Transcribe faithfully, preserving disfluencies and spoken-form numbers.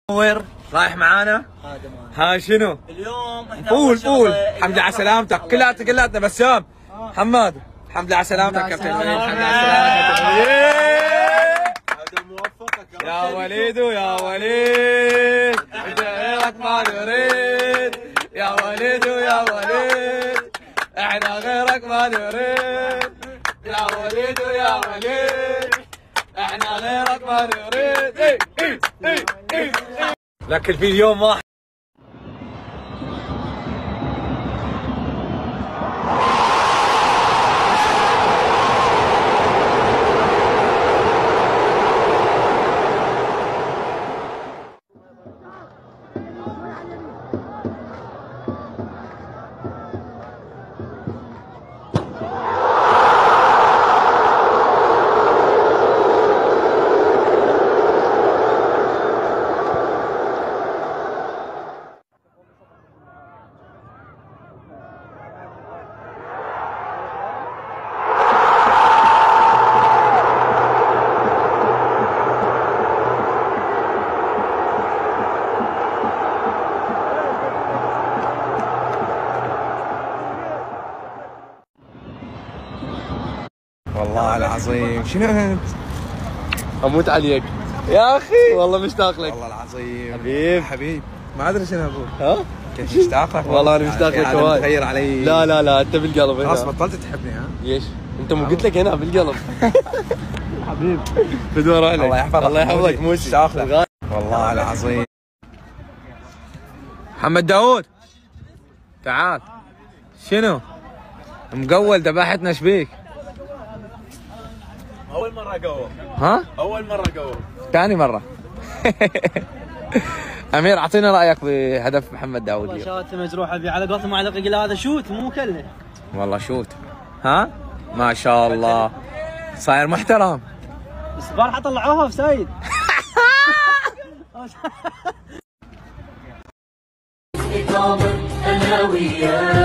وين رايح معانا؟ ها شنو؟ اليوم احنا قول قول الحمد لله على سلامتك. كلاتنا كلاتنا بسام. حماد الحمد لله على سلامتك كابتن وليد. الحمد لله على سلامتك يا وليدو يا وليد انت غيرك ما نريد يا وليدو يا وليد احنا غيرك ما نريد يا وليدو يا وليد احنا غيرك ما نريد. اي اي اي اي لكن في اليوم واحد والله العظيم. شنو انت؟ اموت عليك يا اخي والله مشتاق لك والله العظيم حبيب حبيب. ما ادري شنو اقول. ها كيف مشتاق لك والله انا مشتاق لك وايد. تغير علي. لا لا لا انت بالقلب هنا. خلاص بطلت تحبني ها؟ ليش؟ انت مو قلت لك هنا بالقلب. حبيب بدور عليك. الله يحفظك الله يحفظك موسي. مشتاق لك والله العظيم. محمد داوود تعال. شنو؟ مقول ذبحتنا ايش بيك؟ اول مره قوم. ها؟ اول مره قوم. ثاني مرة. امير اعطينا رايك بهدف محمد داوود والله اليوم. شات مجروحه في على قولتهم على قيل هذا شوت مو كله. والله شوت. ها؟ ما شاء الله صاير محترم. بس البارحه طلعوها في سايد. انا وياك